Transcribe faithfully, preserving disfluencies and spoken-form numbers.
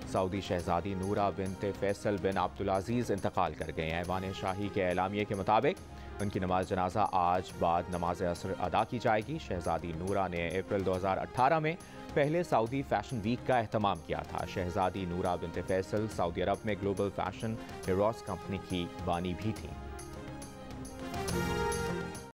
Saudi शहजादी नूरा बिनते फैसल बिन अब्दुल-अजीज़ इंतकाल कर गए हैं। ऐवान शाही के एलामिये के मुताबिक उनकी नमाज जनाजा आज बाद नमाज असर अदा की जाएगी। शहजादी नूरा ने अप्रैल दो हज़ार अठारह में पहले सऊदी फैशन वीक का एहतमाम किया था। शहजादी नूरा बिनते फैसल सऊदी अरब में ग्लोबल फैशन हीरोज कंपनी की बानी भी थी।